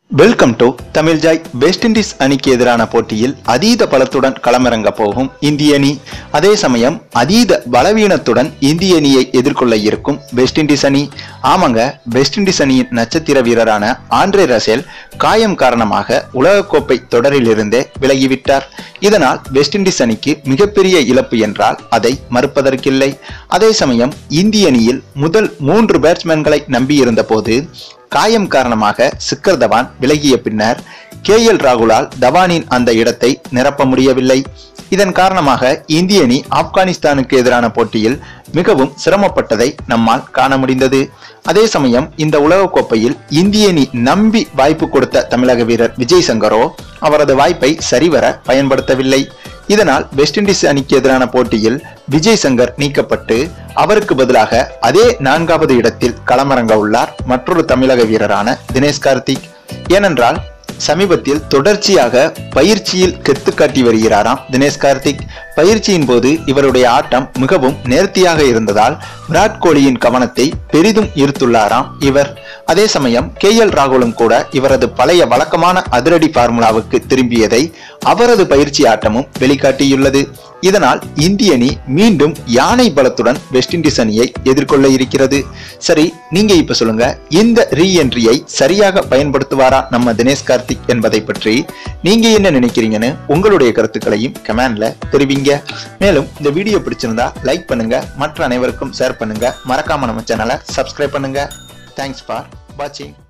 Welcome to Tamil Joy. West Indies அணிக்கு எதிரான போட்டியில் அதீத பலத்துடன் களமிறங்க போகும் இந்திய அணி. அதே சமயம் அதீத பலவீனத்துடன் இந்திய அணியை எதிர்கொள்ள இருக்கும் வெஸ்ட் இண்டீஸ் அணி. ஆமாங்க, வெஸ்ட் இண்டீஸ் அணியின் நட்சத்திர வீரரான ஆண்ட்ரே ரசேல் காயம் காரணமாக உலகக்கோப்பை தொடரிலிருந்தே விலகிவிட்டார். இதனால் வெஸ்ட் இண்டீஸ் அணிக்கு மிகப்பெரிய இழப்பு என்றால் அதை மறுப்பதற்கில்லை. அதே சமயம் இந்திய அணியில் முதல் 3 பேட்ஸ்மேன்களை நம்பியிருந்த போது காயம் காரணமாக சிக்கர் தவான் விலகிய பின்னர் KL ராகுலால் தவானின் அந்த இடத்தை நிரப்ப முடியவில்லை. இதன் காரணமாக இந்திய அணி ஆப்கானிஸ்தானுக்கு எதிரான போட்டியில் மிகவும் சிரமப்பட்டதை நம்மால் காண முடிந்தது. அதே சமயம் இந்த உலகக்கோப்பையில் இந்திய அணி நம்பி வாய்ப்பு கொடுத்த தமிழக வீரர் விஜய் சங்கரோ அவரது வாய்ப்பை சரிவர பயன்படுத்தவில்லை. இதனால் வெஸ்ட் இண்டீஸ் அணிக்கு எதிரான போட்டியில் விஜய் சங்கர் நீக்கப்பட்டு அவருக்கு பதிலாக அதே 4வது இடத்தில் களமிறங்க உள்ளார் மற்றொரு தமிழக வீரரான தினேஷ் கார்த்திக். ஏனென்றால் சமீபத்தில் தொடர்ச்சியாக பயிற்சியில் கெத்து காட்டி வருகிறாராம் தினேஷ் கார்த்திக். பயிற்சியின் போது இவருடைய ஆட்டம் மிகவும் நேர்த்தியாக இருந்ததால் விராட் கோலியின் கவனத்தை பெரிதும் ஈர்த்துள்ளாராம் இவர். அதே சமயம் KL ராகுலும் கூட இவரது பழைய வழக்கமான அதிரடி பார்முலாவுக்கு திரும்பியதை அவரது பயிற்சி ஆட்டமும் வெளிக்காட்டியுள்ளது. இதனால் இந்திய அணி மீண்டும் யானை பலத்துடன் வெஸ்ட் இண்டீஸ் அணியை எதிர்கொள்ள இருக்கிறது. சரி, நீங்க இப்ப சொல்லுங்க, இந்த ரீஎன்ட்ரியை சரியாக பயன்படுத்துவாரா நம்ம தினேஷ் கார்த்திக் என்பதை பற்றி நீங்க என்ன நினைக்கிறீங்கன்னு உங்களுடைய கருத்துக்களையும் கமெண்ட்ல தெரிவிங்க. மேலும் இந்த வீடியோ பிடிச்சிருந்தா லைக் பண்ணுங்க, மற்ற அனைவருக்கும் ஷேர் பண்ணுங்க, மறக்காம நம்ம சேனலை சப்ஸ்கிரைப் பண்ணுங்க. தேங்க்ஸ் ஃபார் வாட்சிங்.